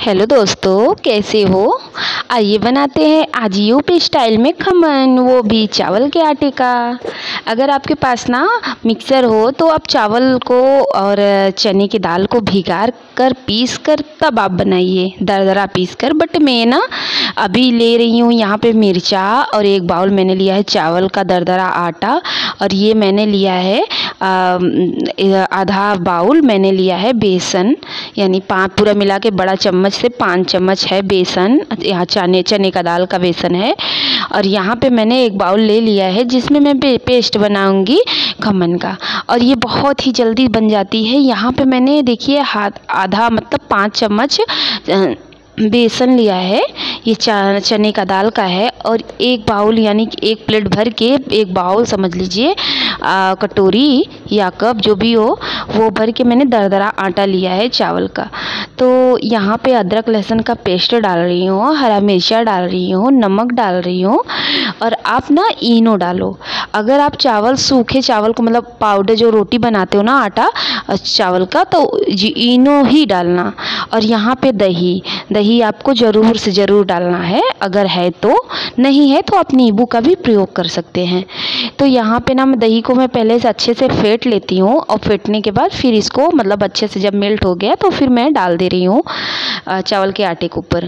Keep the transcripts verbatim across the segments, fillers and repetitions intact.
Hello दोस्तों, कैसे हो। आइए बनाते हैं आज यूपी स्टाइल में खमन, वो भी चावल के आटे का। अगर आपके पास ना मिक्सर हो तो आप चावल को और चने की दाल को भिगा कर पीस कर तब आप बनाइए, दरदरा पीस कर। बट मैं ना अभी ले रही हूँ यहाँ पे मिर्चा, और एक बाउल मैंने लिया है चावल का दरदरा आटा, और ये मैंने लिया है आधा बाउल मैंने लिया है बेसन, यानी पाँच पूरा मिला के बड़ा चम्मच से पाँच चम्मच है बेसन। यहाँ चने चने का दाल का बेसन है। और यहाँ पे मैंने एक बाउल ले लिया है जिसमें मैं पेस्ट बनाऊंगी खमन का, और ये बहुत ही जल्दी बन जाती है। यहाँ पे मैंने देखिए हाथ आधा मतलब पाँच चम्मच बेसन लिया है, ये चने का दाल का है। और एक बाउल यानी कि एक प्लेट भर के, एक बाउल समझ लीजिए, कटोरी या कप जो भी हो वो भर के मैंने दरदरा आटा लिया है चावल का। तो यहाँ पे अदरक लहसुन का पेस्ट डाल रही हूँ, हरा मिर्चा डाल रही हूँ, नमक डाल रही हूँ, और आप ना इनो डालो। अगर आप चावल सूखे चावल को मतलब पाउडर जो रोटी बनाते हो ना आटा चावल का, तो जी इनो ही डालना। और यहाँ पे दही दही आपको ज़रूर से ज़रूर डालना है, अगर है तो, नहीं है तो आप नींबू का भी प्रयोग कर सकते हैं। तो यहाँ पे ना मैं दही को मैं पहले से अच्छे से फेंट लेती हूँ, और फेंटने के बाद फिर इसको मतलब अच्छे से जब मेल्ट हो गया तो फिर मैं डाल दे रही हूँ चावल के आटे के ऊपर।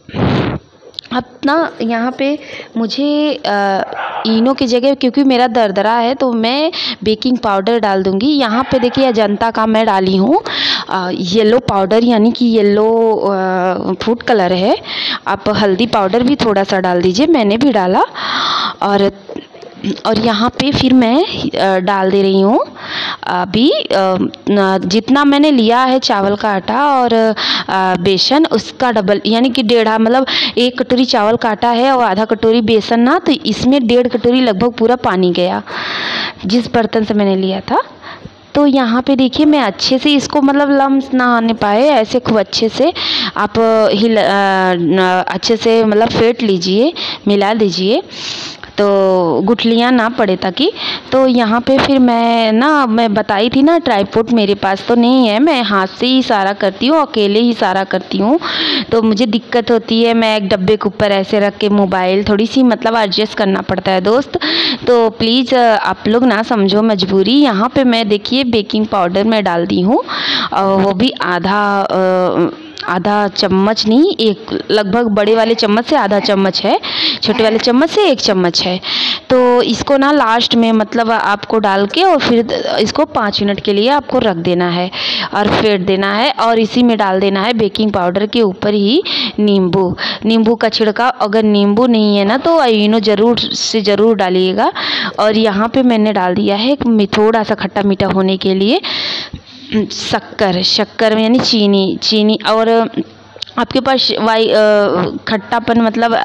अब ना यहाँ पे मुझे इनो की जगह, क्योंकि मेरा दरदरा है तो मैं बेकिंग पाउडर डाल दूँगी। यहाँ पे देखिए अजंता का मैं डाली हूँ येलो पाउडर, यानी कि येलो फूड कलर है। आप हल्दी पाउडर भी थोड़ा सा डाल दीजिए, मैंने भी डाला। और और यहाँ पे फिर मैं डाल दे रही हूँ अभी जितना मैंने लिया है चावल का आटा और बेसन, उसका डबल, यानी कि डेढ़ा, मतलब एक कटोरी चावल का आटा है और आधा कटोरी बेसन ना, तो इसमें डेढ़ कटोरी लगभग पूरा पानी गया जिस बर्तन से मैंने लिया था। तो यहाँ पे देखिए मैं अच्छे से इसको मतलब लम्स ना आने पाए, ऐसे खूब अच्छे से आप हिल अच्छे से मतलब फेंट लीजिए, मिला लीजिए तो गुठलियाँ ना पड़े ताकि। तो यहाँ पे फिर मैं ना मैं बताई थी ना ट्राइपॉड मेरे पास तो नहीं है, मैं हाथ से ही इशारा करती हूँ, अकेले ही इशारा करती हूँ, तो मुझे दिक्कत होती है। मैं एक डब्बे के ऊपर ऐसे रख के मोबाइल थोड़ी सी मतलब एडजस्ट करना पड़ता है दोस्त, तो प्लीज़ आप लोग ना समझो मजबूरी। यहाँ पे मैं देखिए बेकिंग पाउडर मैं डाल दी हूँ, और वो भी आधा आधा चम्मच नहीं, एक लगभग बड़े वाले चम्मच से आधा चम्मच है, छोटे वाले चम्मच से एक चम्मच है। तो इसको ना लास्ट में मतलब आपको डाल के और फिर इसको पाँच मिनट के लिए आपको रख देना है और फेंट देना है। और इसी में डाल देना है बेकिंग पाउडर के ऊपर ही नींबू नींबू का छिड़काव। अगर नींबू नहीं है ना तो इनो ज़रूर से ज़रूर डालिएगा। और यहाँ पे मैंने डाल दिया है थोड़ा सा खट्टा मीठा होने के लिए शक्कर शक्कर यानी चीनी चीनी और आपके पास वाई खट्टापन मतलब।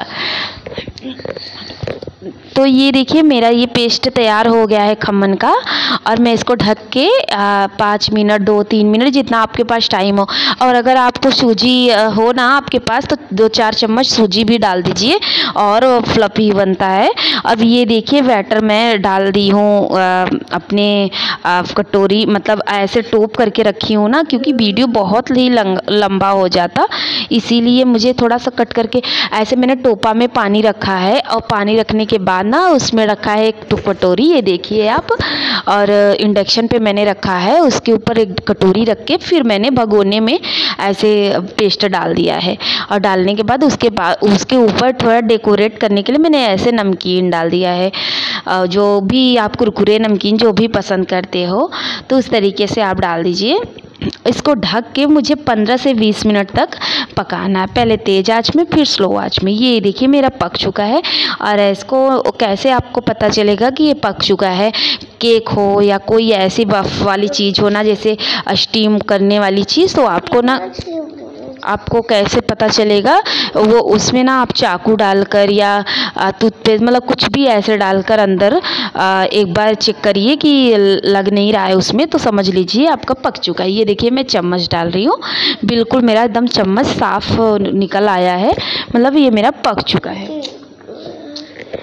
तो ये देखिए मेरा ये पेस्ट तैयार हो गया है खमन का, और मैं इसको ढक के पाँच मिनट दो तीन मिनट जितना आपके पास टाइम हो। और अगर आपको सूजी हो ना आपके पास तो दो चार चम्मच सूजी भी डाल दीजिए और फ्लफी बनता है। अब ये देखिए बैटर मैं डाल दी हूँ अपने कटोरी, मतलब ऐसे टोप करके रखी हूँ ना, क्योंकि वीडियो बहुत ही लंबा हो जाता, इसीलिए मुझे थोड़ा सा कट करके ऐसे मैंने टोपा में पानी रखा है। और पानी रखने के बाद ना उसमें रखा है एक कटोरी, ये देखिए आप, और इंडक्शन पे मैंने रखा है, उसके ऊपर एक कटोरी रख के फिर मैंने भगोने में ऐसे पेस्ट डाल दिया है। और डालने के बाद उसके बाद उसके ऊपर थोड़ा डेकोरेट करने के लिए मैंने ऐसे नमकीन डाल दिया है, जो भी आप कुरकुरे नमकीन जो भी पसंद करते हो तो उस तरीके से आप डाल दीजिए। इसको ढक के मुझे पंद्रह से बीस मिनट तक पकाना है, पहले तेज़ आंच में फिर स्लो आंच में। ये देखिए मेरा पक चुका है। और इसको कैसे आपको पता चलेगा कि ये पक चुका है, केक हो या कोई ऐसी बर्फ़ वाली चीज़ हो ना, जैसे स्टीम करने वाली चीज़, तो आपको ना आपको कैसे पता चलेगा, वो उसमें ना आप चाकू डालकर या टूथपेस्ट मतलब कुछ भी ऐसे डालकर अंदर एक बार चेक करिए कि लग नहीं रहा है उसमें, तो समझ लीजिए आपका पक चुका है। ये देखिए मैं चम्मच डाल रही हूँ, बिल्कुल मेरा एकदम चम्मच साफ निकल आया है, मतलब ये मेरा पक चुका है।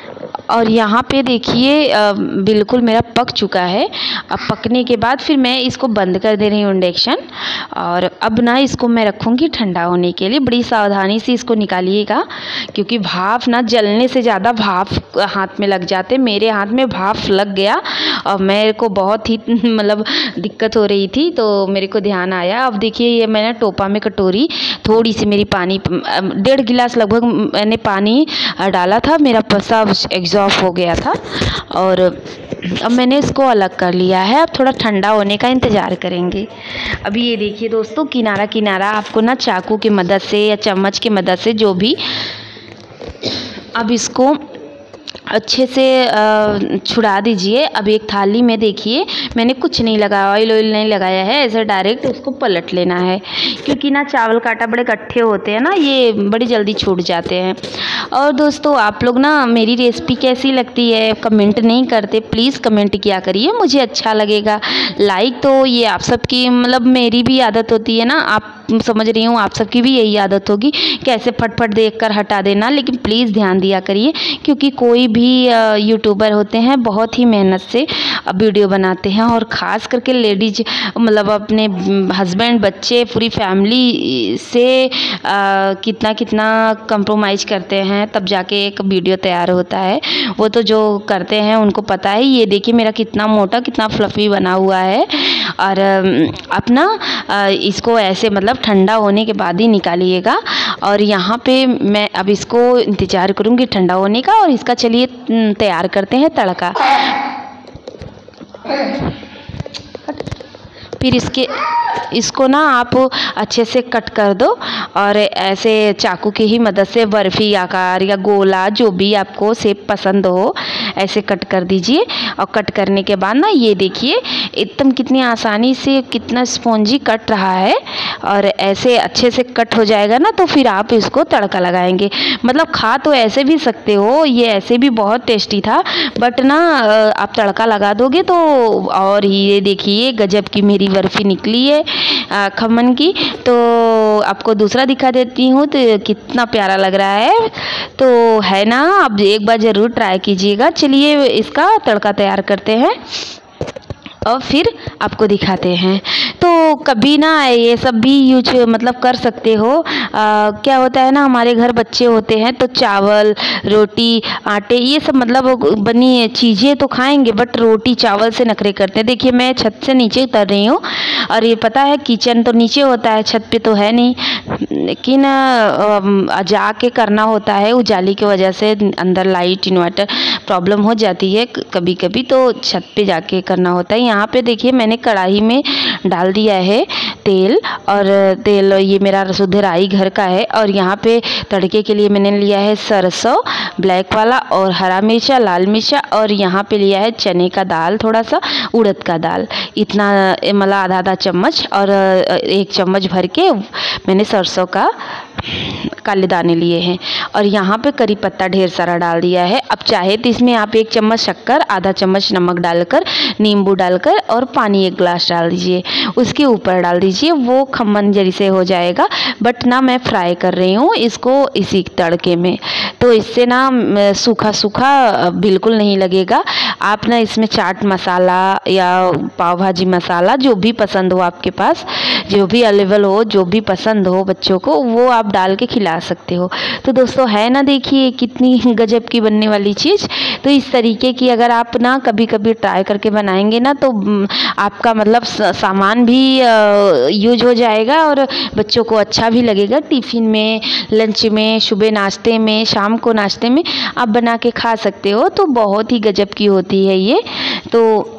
और यहाँ पे देखिए बिल्कुल मेरा पक चुका है। अब पकने के बाद फिर मैं इसको बंद कर दे रही हूँ इंडक्शन। और अब ना इसको मैं रखूँगी ठंडा होने के लिए। बड़ी सावधानी से इसको निकालिएगा, क्योंकि भाप ना जलने से ज़्यादा भाप हाथ में लग जाते। मेरे हाथ में भाप लग गया और मेरे को बहुत ही मतलब दिक्कत हो रही थी, तो मेरे को ध्यान आया। अब देखिए ये मैंने टोपा में कटोरी थोड़ी सी मेरी पानी, डेढ़ गिलास लगभग मैंने पानी डाला था, मेरा पसा एग्जॉस्ट हो गया था। और अब मैंने इसको अलग कर लिया है। अब थोड़ा ठंडा होने का इंतज़ार करेंगे। अभी ये देखिए दोस्तों, किनारा किनारा आपको ना चाकू की मदद से या चम्मच की मदद से जो भी, अब इसको अच्छे से छुड़ा दीजिए। अब एक थाली में देखिए मैंने कुछ नहीं लगाया, ऑयल ऑयल नहीं लगाया है, ऐसे डायरेक्ट उसको पलट लेना है, क्योंकि ना चावल का आटा बड़े इकट्ठे होते हैं ना, ये बड़ी जल्दी छूट जाते हैं। और दोस्तों आप लोग ना मेरी रेसिपी कैसी लगती है कमेंट नहीं करते, प्लीज़ कमेंट किया करिए, मुझे अच्छा लगेगा। लाइक तो ये आप सबकी, मतलब मेरी भी आदत होती है ना, आप समझ रही हूँ आप सबकी भी यही आदत होगी कैसे फटफट देख कर हटा देना, लेकिन प्लीज़ ध्यान दिया करिए, क्योंकि कोई भी यूट्यूबर होते हैं बहुत ही मेहनत से वीडियो बनाते हैं, और ख़ास करके लेडीज मतलब अपने हस्बैंड बच्चे पूरी फैमिली से आ, कितना कितना कंप्रोमाइज़ करते हैं, तब जाके एक वीडियो तैयार होता है। वो तो जो करते हैं उनको पता है। ये देखिए मेरा कितना मोटा कितना फ्लफ़ी बना हुआ है। और अपना इसको ऐसे मतलब ठंडा होने के बाद ही निकालिएगा। और यहाँ पे मैं अब इसको इंतज़ार करूँगी ठंडा होने का, और इसका चलिए तैयार करते हैं तड़का। फिर इसके इसको ना आप अच्छे से कट कर दो, और ऐसे चाकू की ही मदद से बर्फ़ी आकार या गोला जो भी आपको शेप पसंद हो ऐसे कट कर दीजिए। और कट करने के बाद ना ये देखिए एकदम कितनी आसानी से कितना स्पॉन्जी कट रहा है, और ऐसे अच्छे से कट हो जाएगा ना, तो फिर आप इसको तड़का लगाएंगे। मतलब खा तो ऐसे भी सकते हो, ये ऐसे भी बहुत टेस्टी था, बट ना आप तड़का लगा दोगे तो और ये देखिए गजब की मेरी बर्फ़ी निकली है खमन की। तो आपको दूसरा दिखा देती हूँ तो कितना प्यारा लग रहा है, तो है ना, आप एक बार ज़रूर ट्राई कीजिएगा। चलिए इसका तड़का तैयार करते हैं और फिर आपको दिखाते हैं। तो कभी ना ये सब भी यूज मतलब कर सकते हो। आ, क्या होता है ना, हमारे घर बच्चे होते हैं तो चावल रोटी आटे ये सब मतलब बनी चीज़ें तो खाएंगे, बट रोटी चावल से नखरे करते हैं। देखिए मैं छत से नीचे उतर रही हूँ, और ये पता है किचन तो नीचे होता है, छत पे तो है नहीं, लेकिन जाके करना होता है। उजाली की वजह से अंदर लाइट इन्वर्टर प्रॉब्लम हो जाती है कभी कभी, तो छत पे जाके करना होता है। यहाँ पे देखिए मैंने कढ़ाई में डाल दिया है तेल, और तेल ये मेरा शुद्ध राई घर का है। और यहाँ पे तड़के के लिए मैंने लिया है सरसों ब्लैक वाला, और हरा मिर्चा लाल मिर्चा, और यहाँ पे लिया है चने का दाल, थोड़ा सा उड़द का दाल, इतना मतलब आधा आधा चम्मच, और एक चम्मच भर के मैंने सरसों का काले दाने लिए हैं। और यहाँ पे करी पत्ता ढेर सारा डाल दिया है। अब चाहे तो इसमें आप एक चम्मच शक्कर आधा चम्मच नमक डालकर नींबू डालकर और पानी एक गिलास डाल दीजिए, उसके ऊपर डाल दीजिए, वो खमन जैसे हो जाएगा। बट ना मैं फ्राई कर रही हूँ इसको इसी तड़के में, तो इससे ना सूखा सूखा बिल्कुल नहीं लगेगा। आप ना इसमें चाट मसाला या पाव भाजी मसाला जो भी पसंद हो आपके पास, जो भी अवेलेबल हो, जो भी पसंद हो बच्चों को, वो आप डाल के खिला सकते हो। तो दोस्तों है ना, देखिए कितनी गजब की बनने वाली चीज़। तो इस तरीके की अगर आप ना कभी कभी ट्राई करके बनाएंगे ना, तो आपका मतलब सामान भी यूज हो जाएगा और बच्चों को अच्छा भी लगेगा। टिफ़िन में, लंच में, सुबह नाश्ते में, शाम को नाश्ते में आप बना के खा सकते हो। तो बहुत ही गजब की होती है ये। तो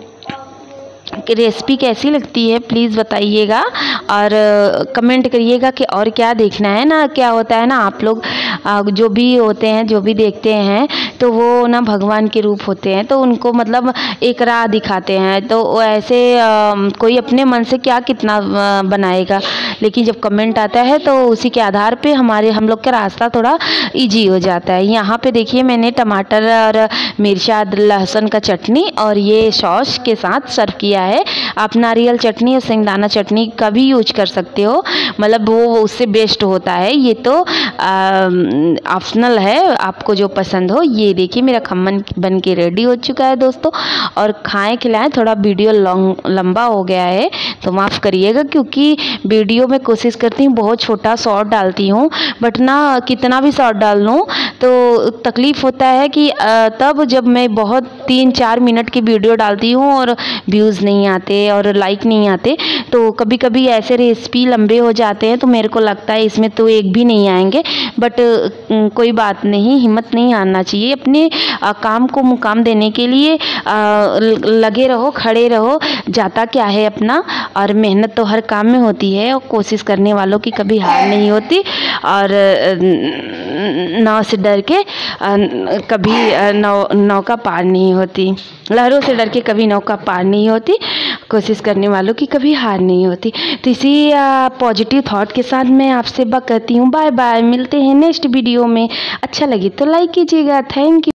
रेसिपी कैसी लगती है प्लीज़ बताइएगा, और कमेंट करिएगा कि और क्या देखना है ना। क्या होता है ना, आप लोग जो भी होते हैं, जो भी देखते हैं, तो वो ना भगवान के रूप होते हैं, तो उनको मतलब एक राह दिखाते हैं। तो ऐसे कोई अपने मन से क्या कितना बनाएगा, लेकिन जब कमेंट आता है तो उसी के आधार पे हमारे हम लोग का रास्ता थोड़ा इजी हो जाता है। यहाँ पे देखिए मैंने टमाटर और मिर्चा लहसुन का चटनी और ये सॉस के साथ सर्व किया है। आप नारियल चटनी और शेंगदाना चटनी का भी यूज कर सकते हो, मतलब वो उससे बेस्ट होता है। ये तो ऑप्शनल है, आपको जो पसंद हो। ये ये देखिए मेरा खमन बन के रेडी हो चुका है दोस्तों। और खाएं खिलाएं, थोड़ा वीडियो लॉन्ग लंबा हो गया है तो माफ़ करिएगा, क्योंकि वीडियो में कोशिश करती हूँ बहुत छोटा शॉर्ट डालती हूँ, बट ना कितना भी शॉर्ट डाल लूँ तो तकलीफ़ होता है कि तब जब मैं बहुत तीन चार मिनट की वीडियो डालती हूँ और व्यूज़ नहीं आते और लाइक नहीं आते, तो कभी कभी ऐसे रेसिपी लंबे हो जाते हैं तो मेरे को लगता है इसमें तो एक भी नहीं आएंगे। बट कोई बात नहीं, हिम्मत नहीं हारना चाहिए, अपने आ, काम को मुकाम देने के लिए आ, लगे रहो, खड़े रहो, जाता क्या है अपना। और मेहनत तो हर काम में होती है और कोशिश करने वालों की कभी हार नहीं होती। और नाव से डर के कभी नौ नौका पार नहीं होती, लहरों से डर के कभी नौका पार नहीं होती, कोशिश करने वालों की कभी हार नहीं होती। तो इसी पॉजिटिव थॉट के साथ मैं आपसे बात करती हूँ। बाय बाय, मिलते हैं नेक्स्ट वीडियो में। अच्छा लगे तो लाइक कीजिएगा। Thank you.